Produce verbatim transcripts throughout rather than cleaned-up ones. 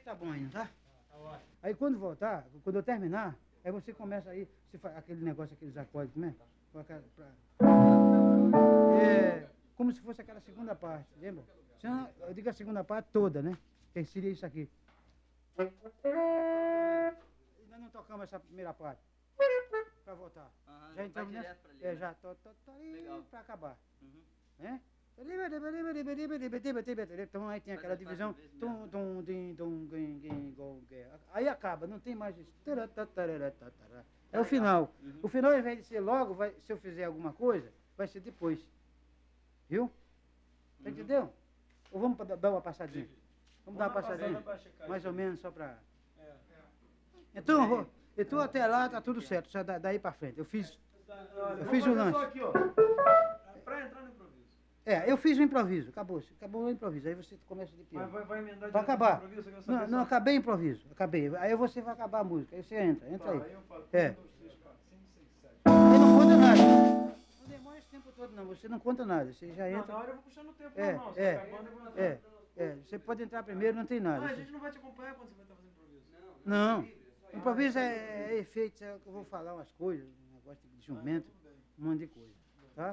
tá bom ainda, tá? Tá ótimo. Aí quando voltar, quando eu terminar, aí você começa aí, você faz aquele negócio, aqueles acordes, como é? Com aquela- pra- É, como se fosse aquela segunda parte, lembra? Senão, eu digo a segunda parte toda, né? Que seria isso aqui. Ainda não tocamos essa primeira parte. Pra voltar. Aham, Já entramos vai nessa? direto pra ali, É, né? já, tô, tô, tô ali Legal. pra acabar. Uhum. Né? Então aí tem aquela Faz a divisão. parte mesmo, Tum, né? tum, din, tum, gin, gin, gong, ge. Aí acaba, não tem mais isso. É o final. Uhum. O final, ao invés de ser logo, vai, se eu fizer alguma coisa, vai ser depois. Viu? Você Uhum. entendeu? Ou vamos pra- dar uma passadinha? Entendi. Vamos dar uma Vamos passadinha? pra checar Mais isso ou aí. menos só pra... É. Então, eu vou- então até lá tá tudo certo, só da- daí pra frente. Eu fiz... Tá, olha, Eu vamos fiz o fazer só lanche. aqui, ó. Pra entrar no improviso. É, eu fiz o improviso, acabou. Acabou o improviso, aí você começa de Mas piano. vai, vai emendar Vai direto no acabar. improviso? Eu quero saber Não, só. não, acabei o improviso, acabei. Aí você vai acabar a música, aí você entra, entra Tá, aí. aí eu falo. É. um, dois, três, quatro, cinco, seis, sete. Aí não conta nada. Não demora esse tempo todo não, você não conta nada, você já Não, entra. na hora eu vou puxando o tempo É, normal. Você é, vai acabando, eu vou entrar. É, é, você pode entrar primeiro, não tem nada. Ah, a gente não vai te acompanhar quando você vai estar fazendo improviso. Não, improviso é, é efeito, é que eu vou falar umas coisas, um negócio de jumento, Tudo bem. um monte de coisa, tá?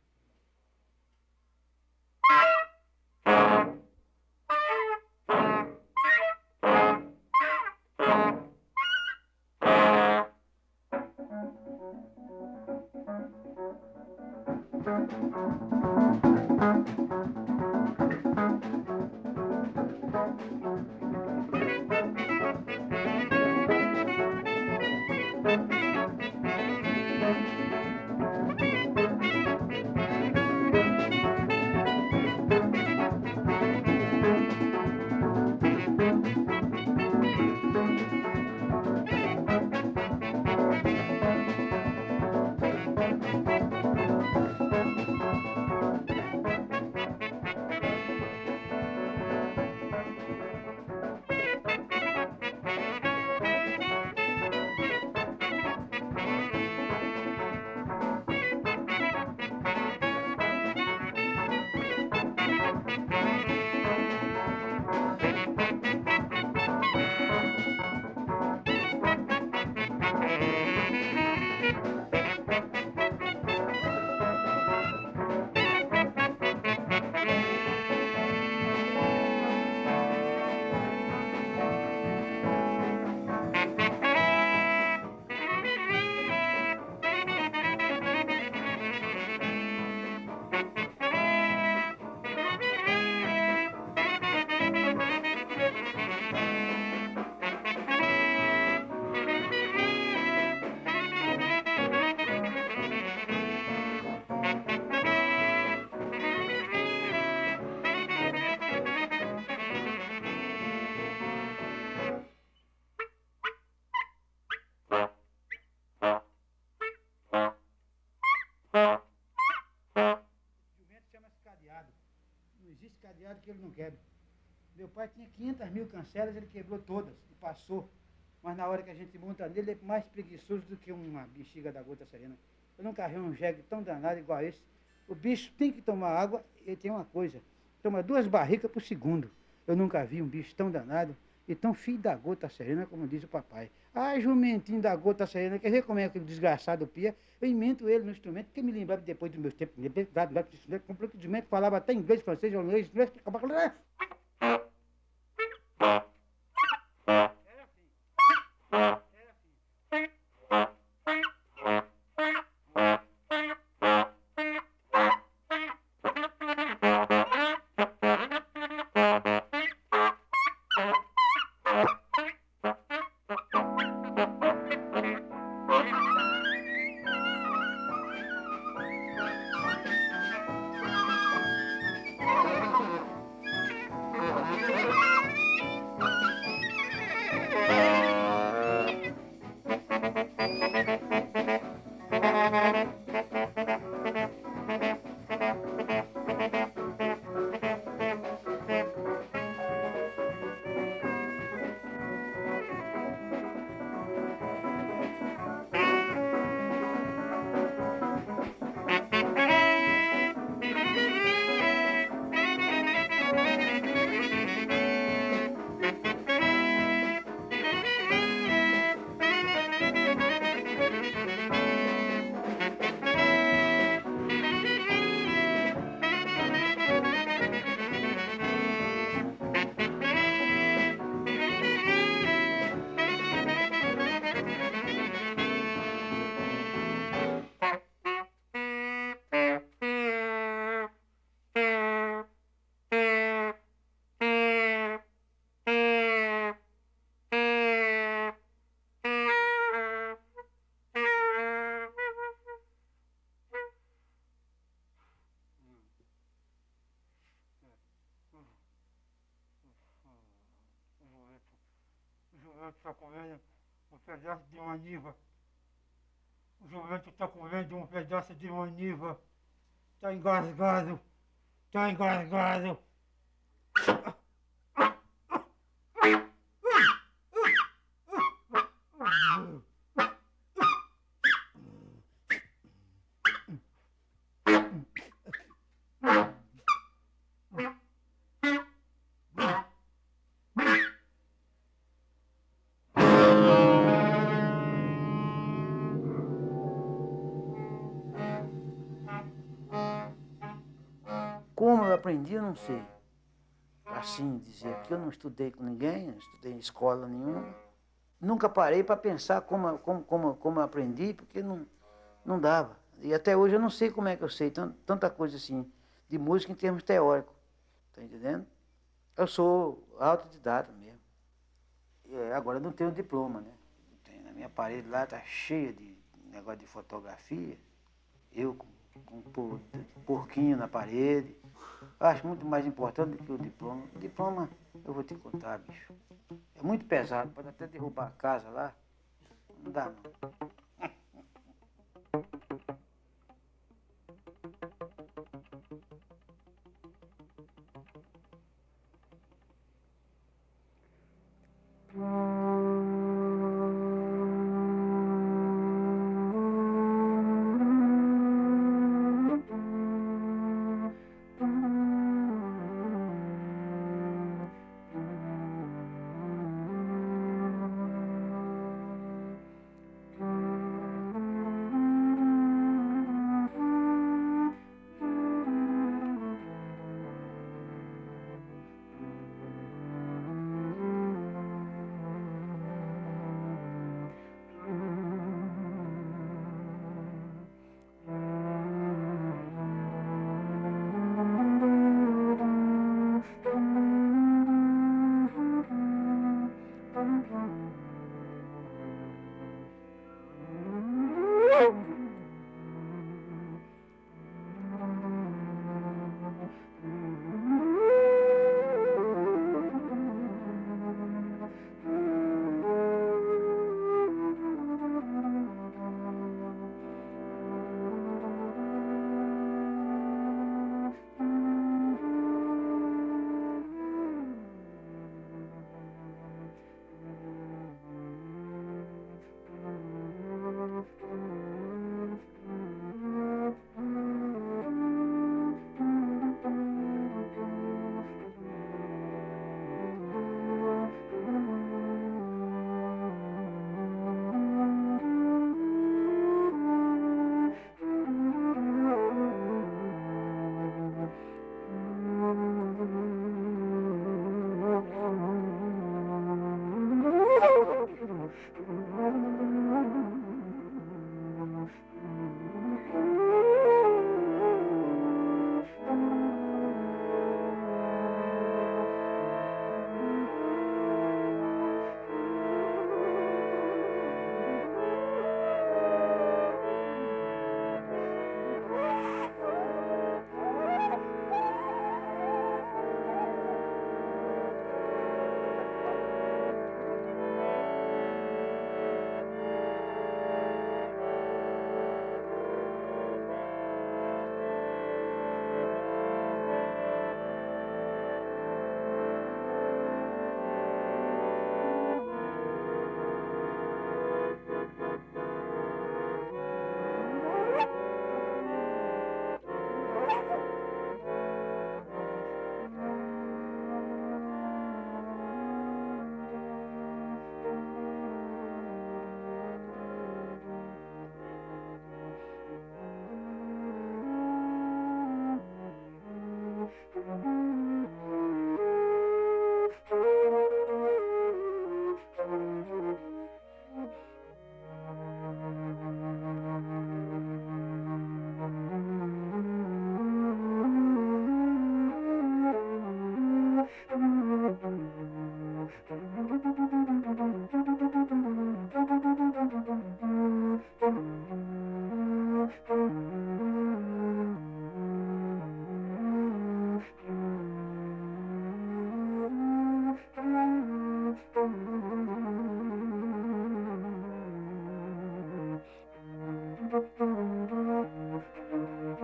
Jumento chama-se cadeado. Não existe cadeado que ele não quebre. Meu pai tinha quinhentas mil cancelas, ele quebrou todas e passou. Mas na hora que a gente monta nele, ele é mais preguiçoso do que uma bexiga da gota serena. Eu nunca vi um jegue tão danado igual esse. O bicho tem que tomar água e tem uma coisa. Toma duas barricas por segundo. Eu nunca vi um bicho tão danado e tão filho da gota serena, como diz o papai. Ah, jumentinho da gota serena, quer ver como é aquele desgraçado pia? Eu invento ele no instrumento, porque me lembrava depois dos meus tempos. Comprou que o jumento falava até inglês, francês, inglês, inglês. jumento está comendo um pedaço de maniva. O jumento está comendo um pedaço de maniva. Está engasgado. Está engasgado. Como eu aprendi, eu não sei. Assim dizer, porque eu não estudei com ninguém, não estudei em escola nenhuma. Nunca parei para pensar como, como, como, como eu aprendi, porque não, não dava. E até hoje eu não sei como é que eu sei tanta coisa assim, de música em termos teóricos. Tá entendendo? Eu sou autodidata mesmo. E agora eu não tenho diploma, né? Tem, na minha parede lá tá cheia de negócio de fotografia. Eu com, com um por, porquinho na parede. Eu acho muito mais importante do que o diploma. O diploma, eu vou te contar, bicho. É muito pesado, pode até derrubar a casa lá. Não dá, não.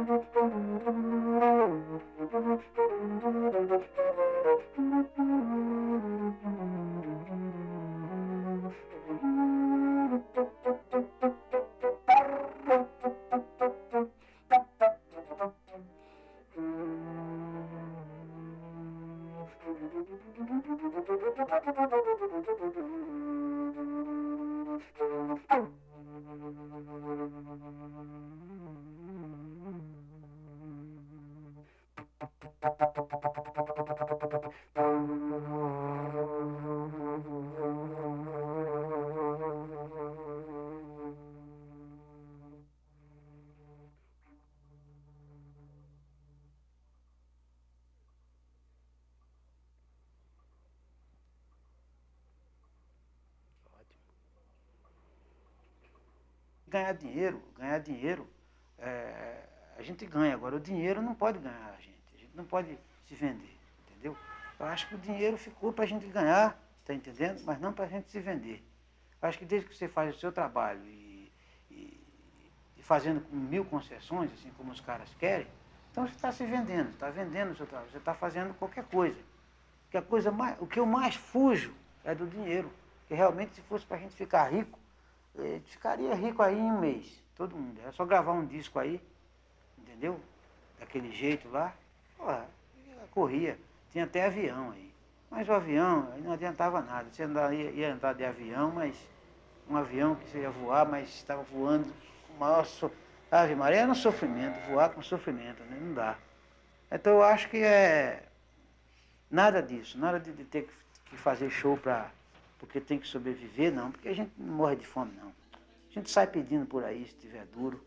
Ganhar dinheiro, ganhar dinheiro, é, a gente ganha. Agora, o dinheiro não pode ganhar a gente. A gente não pode se vender, entendeu? Eu acho que o dinheiro ficou para a gente ganhar, tá entendendo? Mas não para a gente se vender. Eu acho que desde que você faz o seu trabalho e, e, e fazendo com mil concessões, assim como os caras querem, então você está se vendendo, está vendendo o seu trabalho, você está fazendo qualquer coisa. Que a coisa mais, o que eu mais fujo é do dinheiro. Que realmente, se fosse para a gente ficar rico, eh, ficaria rico aí em um mês, todo mundo. É só gravar um disco aí, entendeu? Daquele jeito lá, porra, corria. Tinha até avião aí. Mas o avião aí não adiantava nada. Você andar, ia, ia andar de avião, mas um avião que você ia voar, mas estava voando com o maior so... Ave Maria, era um sofrimento, voar com sofrimento, né? Não dá. Então eu acho que é nada disso, nada de, de ter que fazer show pra, porque tem que sobreviver, não, porque a gente não morre de fome, não. A gente sai pedindo por aí, se tiver duro.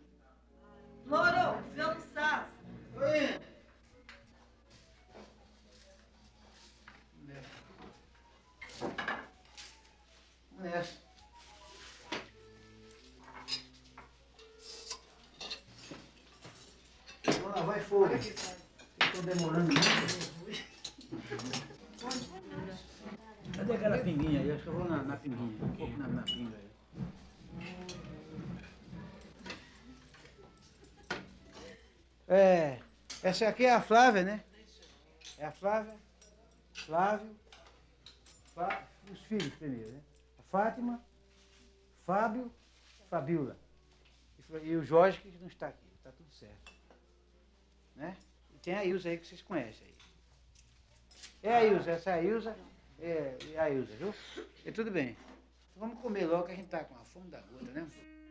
Moro, vê um sas. Oi. Nessa. Vou lavar fogo. Estou demorando muito. Cadê aquela pinguinha aí? Acho que eu vou na, na pinguinha. Um pouco na, na pinga aí. É, essa aqui é a Flávia, né? É a Flávia, Flávio, Fá, os filhos primeiro, né? A Fátima, Fábio, Fabiola. E o Jorge que não está aqui, está tudo certo. Né? E tem a Ilza aí que vocês conhecem aí. É a Ilza, essa é a Ilza, é, é a Ilza, viu? E tudo bem. Então vamos comer logo que a gente está com a fome da gota, né?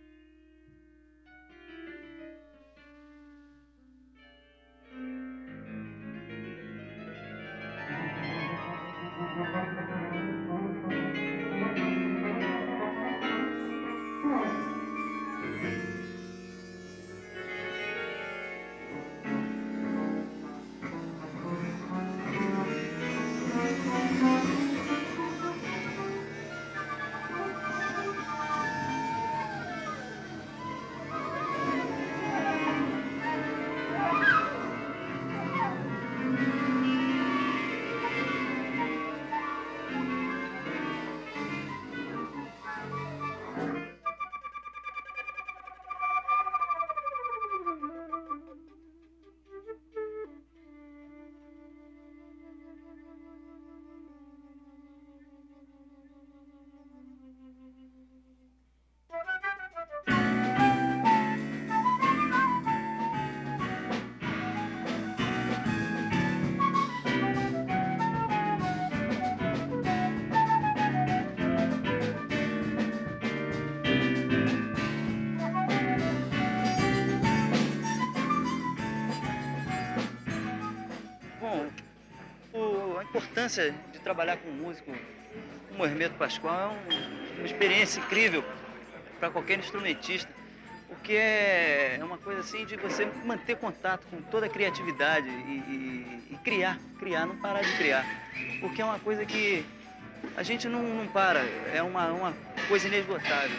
A importância de trabalhar com um músico como o Hermeto Pascoal é um, uma experiência incrível para qualquer instrumentista, porque é uma coisa assim de você manter contato com toda a criatividade e, e, e criar, criar, não parar de criar, porque é uma coisa que a gente não, não para, é uma, uma coisa inesgotável.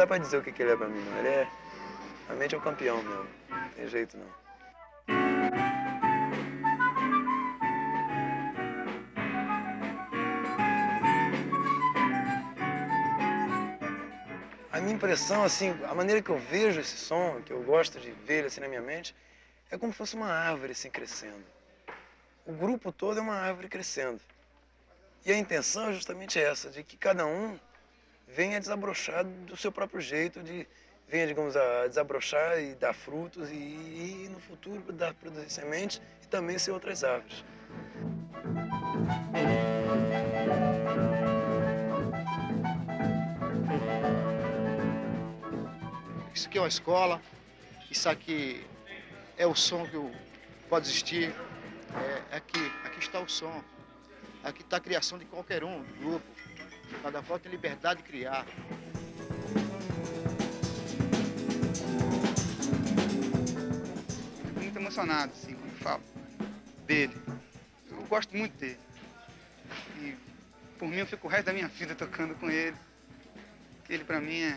dá pra dizer o que, que ele é pra mim, não. Ele é... Realmente é um campeão mesmo. Não tem jeito, não. A minha impressão, assim, a maneira que eu vejo esse som, que eu gosto de ver ele assim na minha mente, é como se fosse uma árvore assim crescendo. O grupo todo é uma árvore crescendo. E a intenção é justamente essa, de que cada um venha desabrochar do seu próprio jeito, de venha, digamos, a desabrochar e dar frutos e, e no futuro dar, produzir sementes e também ser outras árvores. Isso aqui é uma escola, isso aqui é o som que pode existir. É, aqui, aqui está o som, aqui está a criação de qualquer um, do grupo. Cada qual tem liberdade de criar. Fico muito emocionado, assim, quando falo dele. Eu gosto muito dele. E, por mim, eu fico o resto da minha vida tocando com ele. Porque ele, pra mim, é,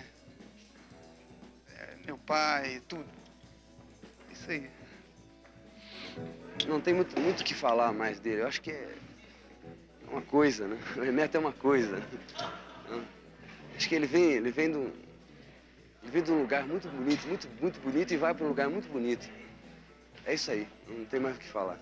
é meu pai, tudo. Isso aí. Não tem muito muito o que falar mais dele. Eu acho que é uma coisa, né? O Hermeto é uma coisa. Acho que ele vem, ele vem de um, ele vem de um lugar muito bonito, muito, muito bonito e vai para um lugar muito bonito. É isso aí, não tem mais o que falar.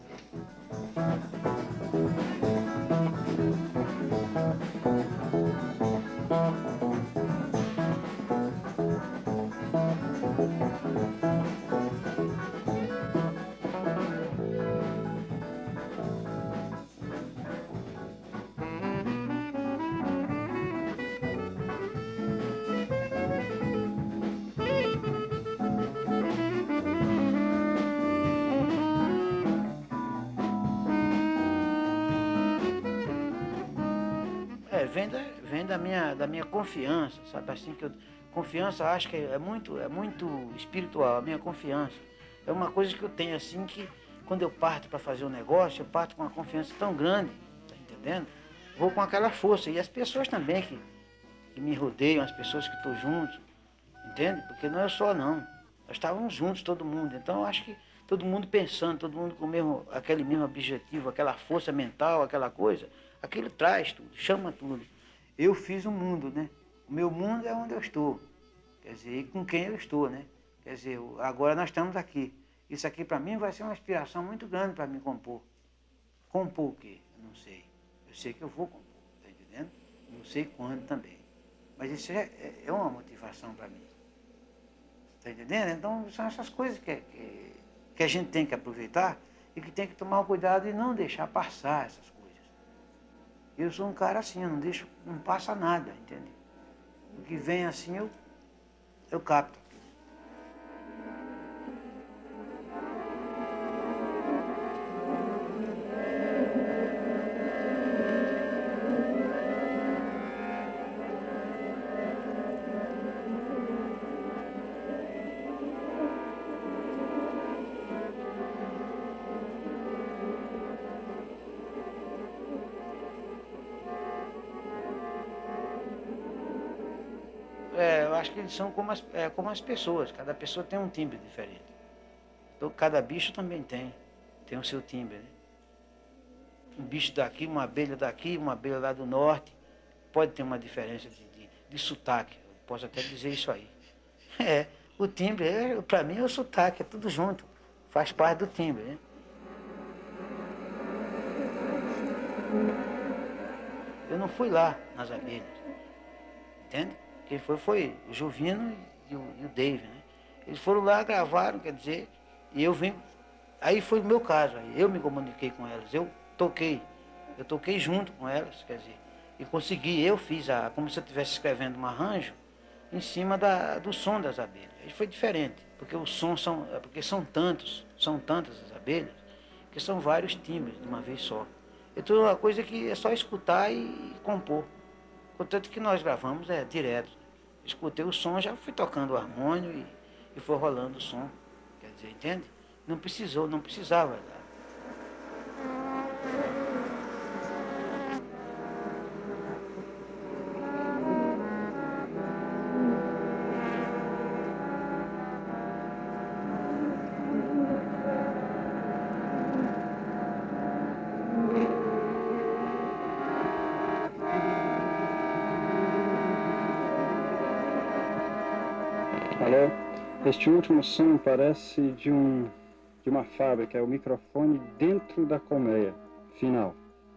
É, vem da, vem da minha, da minha confiança, sabe? Assim que eu, confiança, acho que é muito, é muito espiritual, a minha confiança. É uma coisa que eu tenho assim que, quando eu parto para fazer um negócio, eu parto com uma confiança tão grande, tá entendendo? Vou com aquela força. E as pessoas também que, que me rodeiam, as pessoas que estão juntos, entende? Porque não é só não. Nós estávamos juntos, todo mundo. Então eu acho que todo mundo pensando, todo mundo com o mesmo, aquele mesmo objetivo, aquela força mental, aquela coisa, aquilo traz tudo, chama tudo. Eu fiz o mundo, né? O meu mundo é onde eu estou. Quer dizer, e com quem eu estou, né? Quer dizer, agora nós estamos aqui. Isso aqui para mim vai ser uma inspiração muito grande para me compor. Compor o quê? Eu não sei. Eu sei que eu vou compor, tá entendendo? Não sei quando também. Mas isso é, é uma motivação para mim. Tá entendendo? Então são essas coisas que, que, que a gente tem que aproveitar e que tem que tomar o cuidado e não deixar passar essas coisas. Eu sou um cara assim, eu não deixo, não passa nada, entende? O que vem assim eu, eu capto. É, eu acho que eles são como as, é, como as pessoas, cada pessoa tem um timbre diferente. Então, cada bicho também tem, tem o seu timbre, né? Um bicho daqui, uma abelha daqui, uma abelha lá do norte, pode ter uma diferença de, de, de sotaque, eu posso até dizer isso aí. É, o timbre, é, para mim é o sotaque, é tudo junto, faz parte do timbre, né? Eu não fui lá nas abelhas, entende? Quem foi foi o Juvino e o, e o Dave, né? Eles foram lá, gravaram, quer dizer, e eu vim. Aí foi o meu caso, aí eu me comuniquei com elas, eu toquei, eu toquei junto com elas, quer dizer, e consegui, eu fiz a, como se eu estivesse escrevendo um arranjo em cima da, do som das abelhas. Aí foi diferente, porque os sons são, porque são tantos, são tantas as abelhas, que são vários timbres de uma vez só. Então é uma coisa que é só escutar e compor. Contanto que nós gravamos é direto. Escutei o som, já fui tocando o harmônio e, e foi rolando o som. Quer dizer, entende? Não precisou, não precisava. Este último som parece de, um, de uma fábrica, é o microfone dentro da colmeia final.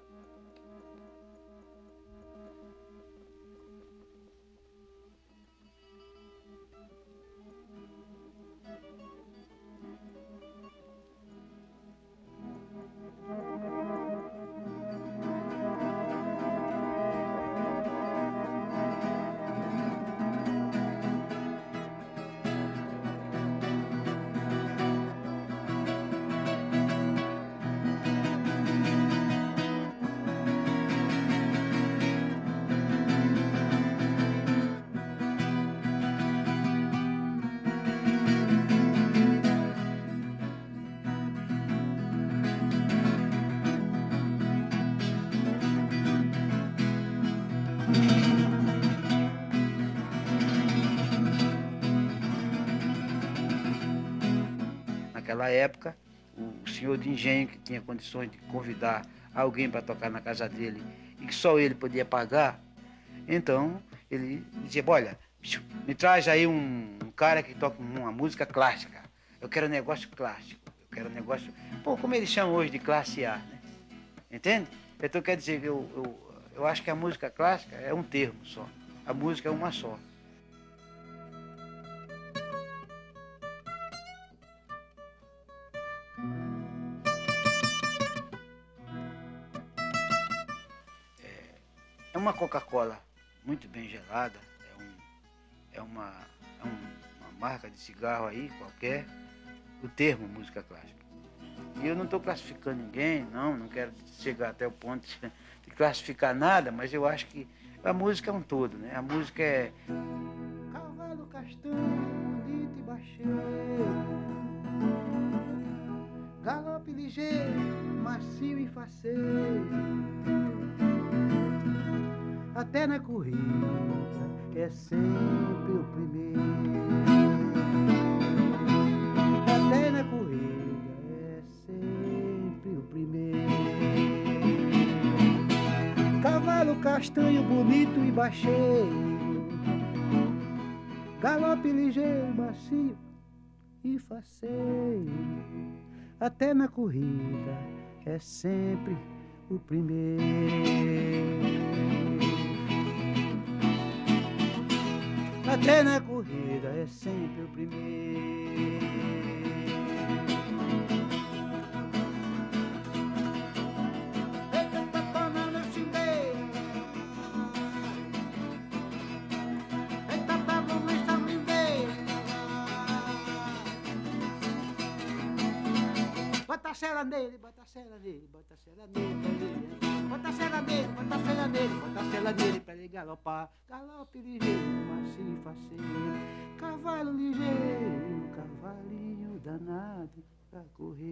Naquela época, o senhor de engenho que tinha condições de convidar alguém para tocar na casa dele e que só ele podia pagar, então ele dizia, olha, me traz aí um, um cara que toca uma música clássica. Eu quero um negócio clássico. Eu quero um negócio, pô, como eles chamam hoje de classe A, né? Entende? Então quer dizer, eu, eu, eu acho que a música clássica é um termo só. A música é uma só. É uma Coca-Cola muito bem gelada, é, um, é, uma, é um, uma marca de cigarro aí, qualquer, o termo música clássica. E eu não estou classificando ninguém, não, não quero chegar até o ponto de, de classificar nada, mas eu acho que a música é um todo, né? A música é... Cavalo castanho, bonito e baixeiro, galope ligeiro, macio e faceiro, até na corrida é sempre o primeiro. Até na corrida é sempre o primeiro. Cavalo castanho bonito e baixeiro, galope ligeiro, macio e faceiro. Até na corrida é sempre o primeiro. Até na corrida é sempre o primeiro. Eita, tapona no chimbeiro, eita, tapona no chimbeiro. Bota a cera nele, bota a cera nele, bota a cera nele. Bota a cela nele, bota a cela nele, bota a cela nele pra ele galopar. Galope ligeiro, macio e faceiro, cavalo ligeiro, cavalinho danado pra correr.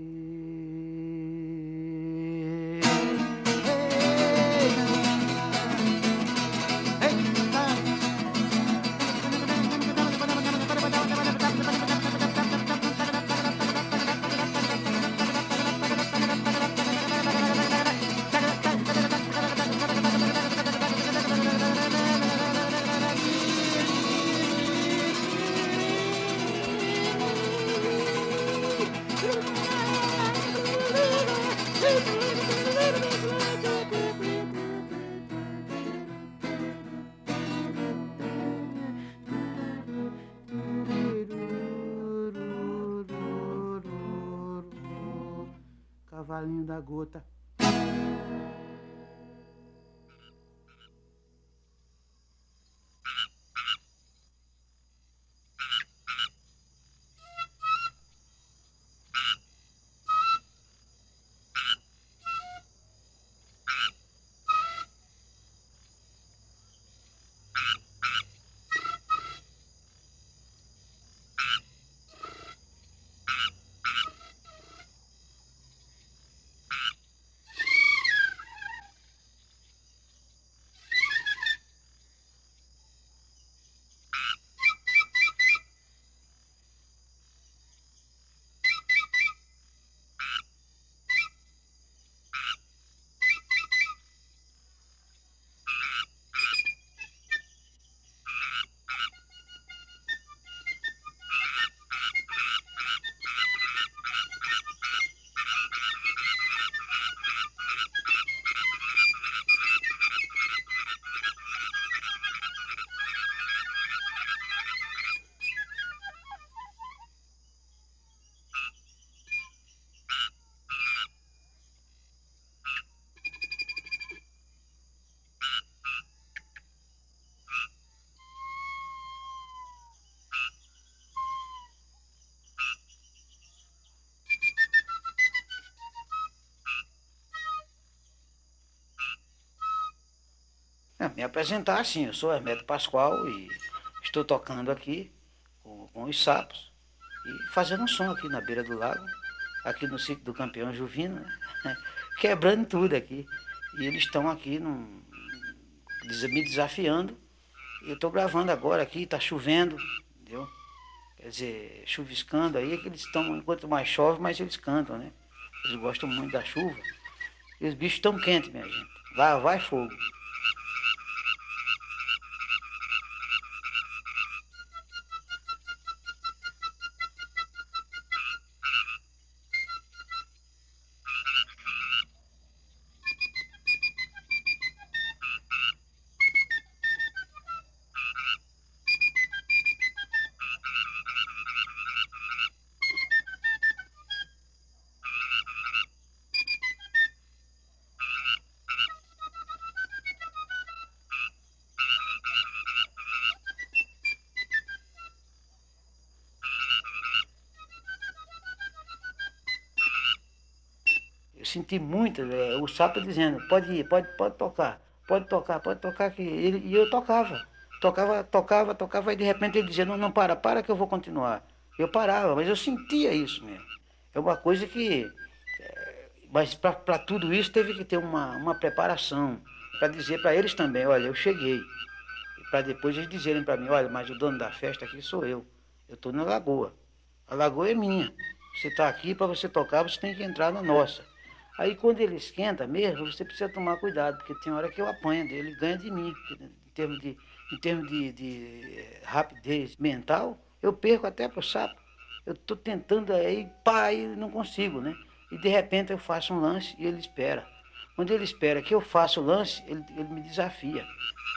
Cavalinho da gota. me apresentar, sim, eu sou Hermeto Pascoal e estou tocando aqui com, com os sapos e fazendo um som aqui na beira do lago, aqui no sítio do Campeão Juvino, né? Quebrando tudo aqui. E eles estão aqui num, me desafiando. Eu estou gravando agora aqui, está chovendo, entendeu? Quer dizer, chuviscando aí, que eles estão, quanto mais chove, mais eles cantam, né? Eles gostam muito da chuva. E os bichos estão quentes, minha gente. Lá vai fogo. Eu senti muito, é, o sapo dizendo, pode ir, pode, pode tocar, pode tocar, pode tocar, que ele, e eu tocava, tocava, tocava, tocava, e de repente ele dizia, não, não, para, para que eu vou continuar. Eu parava, mas eu sentia isso mesmo. É uma coisa que, é, mas para tudo isso teve que ter uma, uma preparação, para dizer para eles também, olha, eu cheguei. E para depois eles dizerem para mim, olha, mas o dono da festa aqui sou eu, eu estou na lagoa, a lagoa é minha, você está aqui, para você tocar, você tem que entrar na nossa. Aí quando ele esquenta mesmo, você precisa tomar cuidado, porque tem hora que eu apanho dele, ele ganha de mim. Em termos de, em termos de, de rapidez mental, eu perco até pro sapo. Eu estou tentando aí, pá, e não consigo, né? E de repente eu faço um lance e ele espera. Quando ele espera que eu faça o lance, ele, ele me desafia.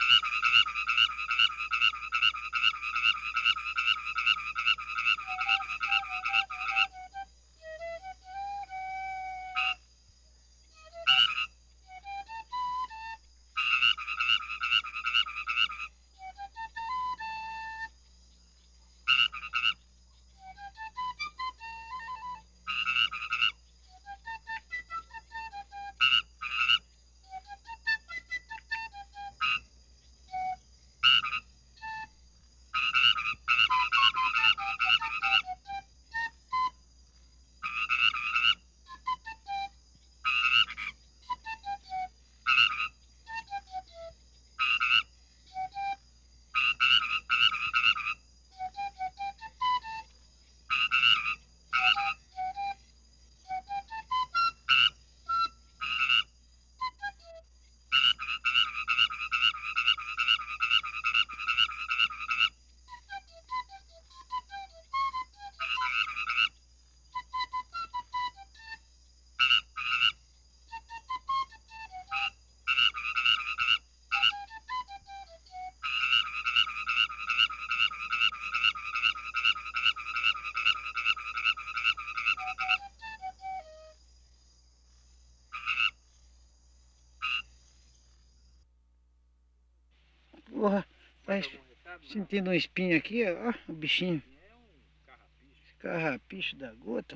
Porra, vai sentindo um espinho aqui, ó, o bichinho. Carrapicho da gota.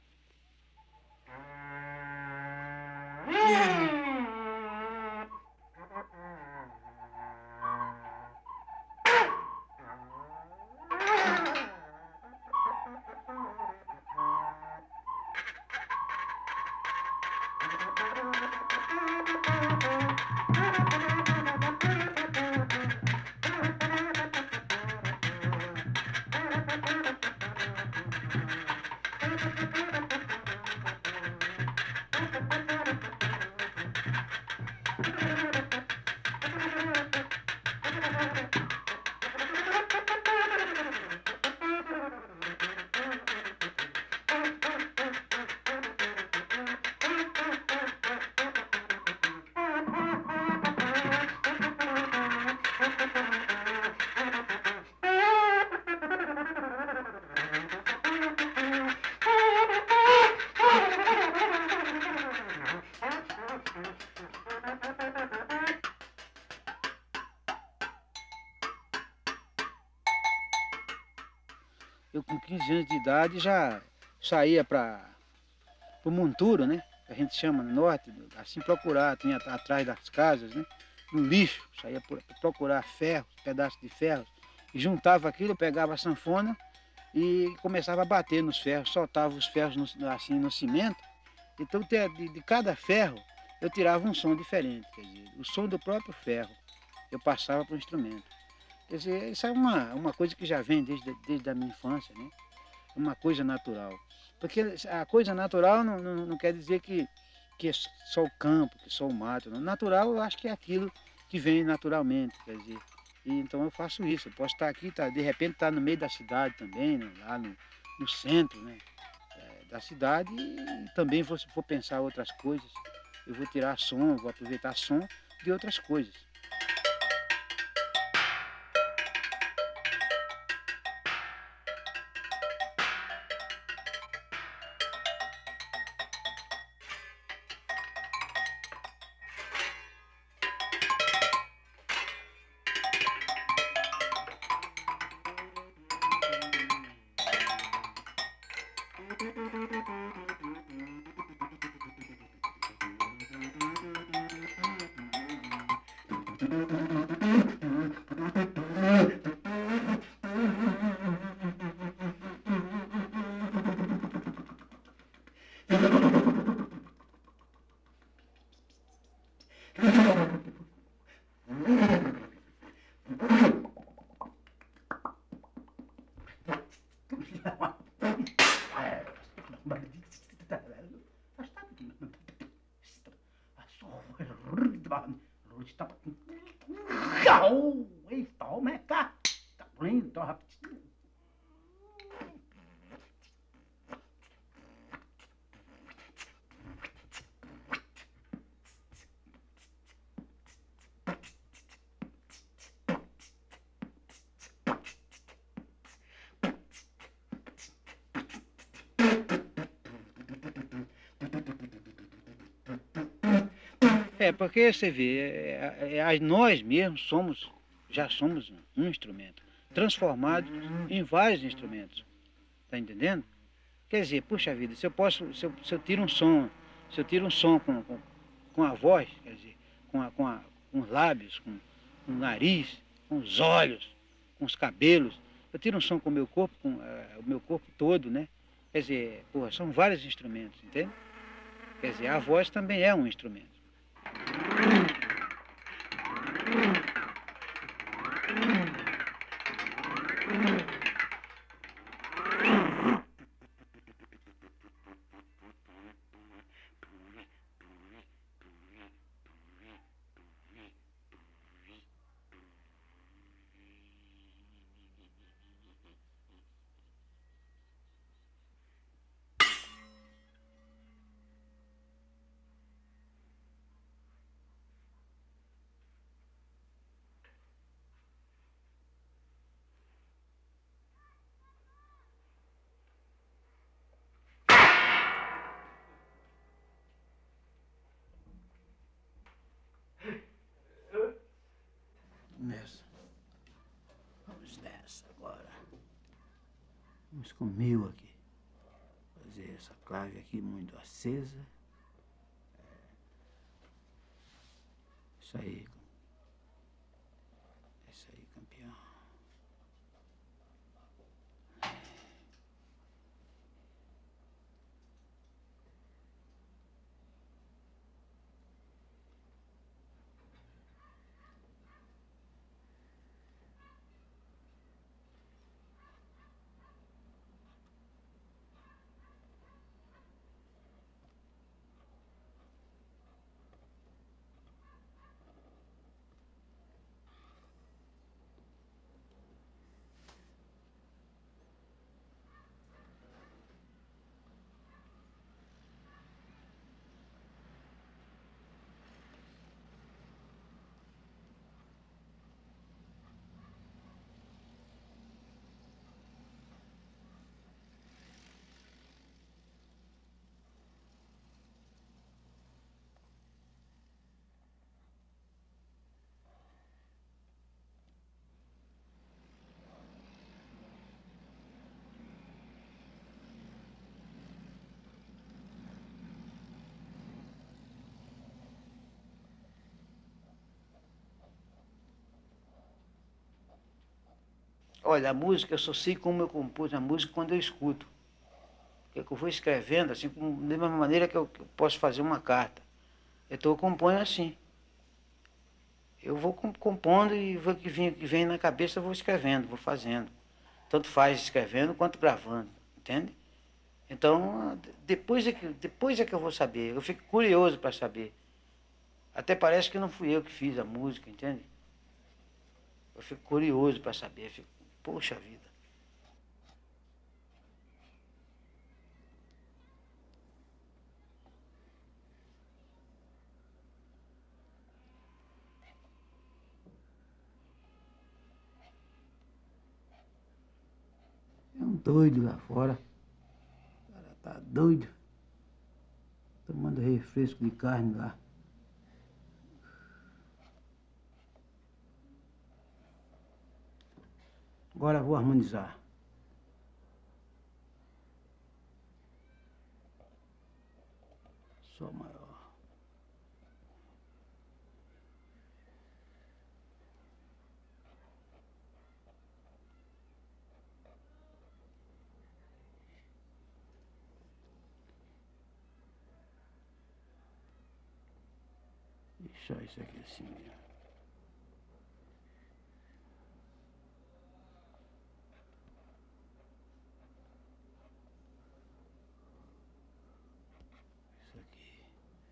Eu com quinze anos de idade já saía para o monturo, né? Que a gente chama no norte, assim procurar, tinha atrás das casas, né? no lixo, saía por, procurar ferros, pedaços de ferros, e juntava aquilo, pegava a sanfona e começava a bater nos ferros, soltava os ferros no, assim no cimento. Então de, de cada ferro eu tirava um som diferente, quer dizer, o som do próprio ferro eu passava para o instrumento. Quer dizer, isso é uma, uma coisa que já vem desde, desde a minha infância, né? Uma coisa natural. Porque a coisa natural não, não, não quer dizer que, que é só o campo, que é só o mato. Não. Natural eu acho que é aquilo que vem naturalmente, quer dizer. E então eu faço isso. Eu posso estar aqui, tá, de repente estar no meio da cidade também, né? Lá no, no centro, né? É, da cidade, e também vou, vou pensar outras coisas. Eu vou tirar som, vou aproveitar som de outras coisas. É, porque você vê, é, é, nós mesmos somos, já somos um instrumento, transformado em vários instrumentos, tá entendendo? Quer dizer, puxa vida, se eu posso, se eu, se eu tiro um som, se eu tiro um som com, com, com a voz, quer dizer, com, a, com, a, com os lábios, com, com o nariz, com os olhos, com os cabelos, eu tiro um som com o meu corpo, com uh, o meu corpo todo, né? Quer dizer, porra, são vários instrumentos, entende? Quer dizer, a voz também é um instrumento. Nessa. Vamos nessa agora. Vamos com mil aqui. Fazer essa clave aqui muito acesa. Isso aí. Isso aí, campeão. Olha, a música, eu só sei como eu compus a música quando eu escuto. Que eu vou escrevendo, assim, da mesma maneira que eu, que eu posso fazer uma carta. Então eu componho assim. Eu vou compondo e o que vem, que vem na cabeça eu vou escrevendo, vou fazendo. Tanto faz escrevendo quanto gravando, entende? Então, depois é que, depois é que eu vou saber. Eu fico curioso para saber. Até parece que não fui eu que fiz a música, entende? Eu fico curioso para saber. Eu fico, poxa vida. É um doido lá fora. O cara tá doido. Tomando refresco de carne lá. Agora vou harmonizar. Sol maior. Deixar isso aqui assim mesmo. Isso aqui.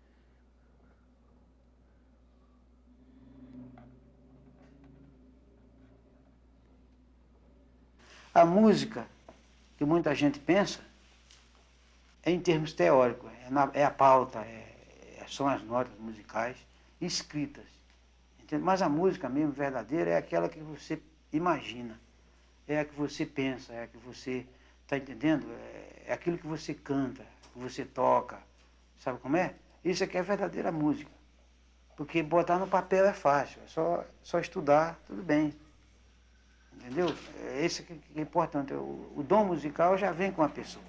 A música, que muita gente pensa, é em termos teóricos, é, na, é a pauta, é, é, são as notas musicais escritas. Entende? Mas a música mesmo, verdadeira, é aquela que você imagina, é a que você pensa, é a que você, está entendendo? É, é aquilo que você canta, que você toca, sabe como é? Isso aqui é a verdadeira música. Porque botar no papel é fácil, é só, só estudar, tudo bem. Entendeu? É isso que é importante. O, o dom musical já vem com a pessoa.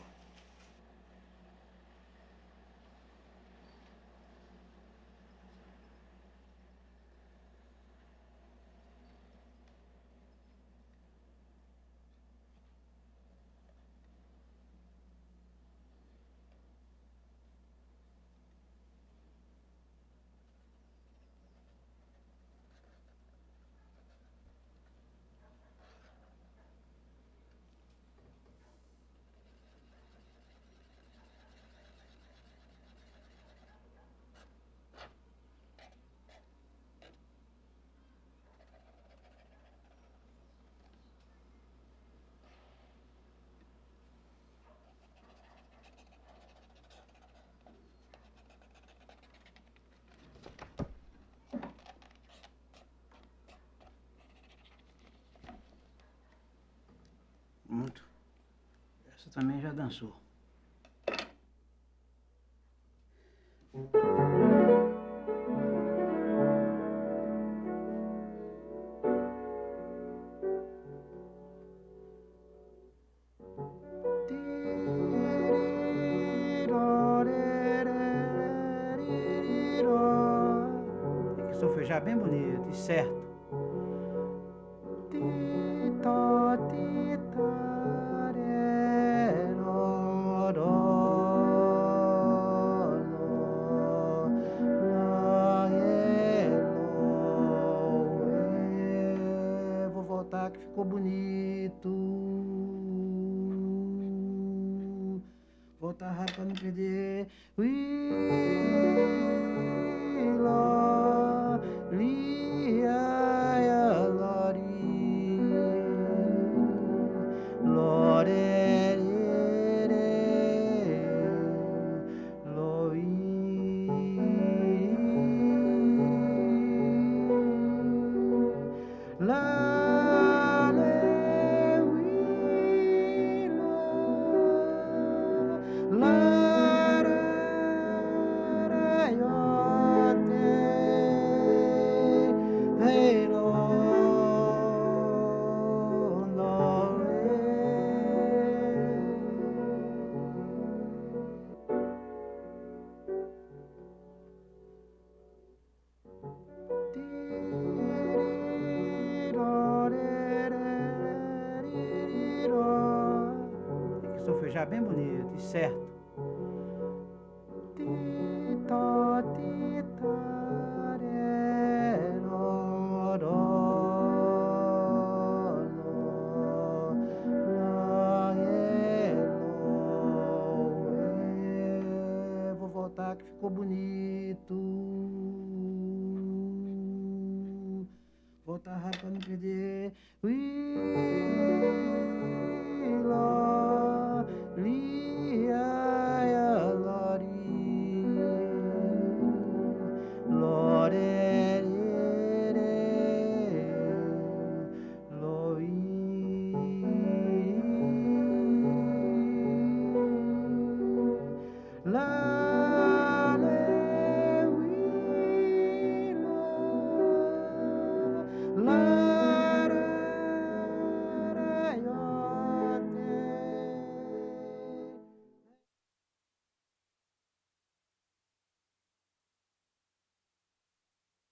Muito. Essa também já dançou. Tem que solfejar bem bonito e certo. Vou voltar que ficou bonito. Voltar rápido para não perder. já bem bonito e certo. Vou voltar que ficou bonito. Voltar rápido pra não perder. Ui, lá, li.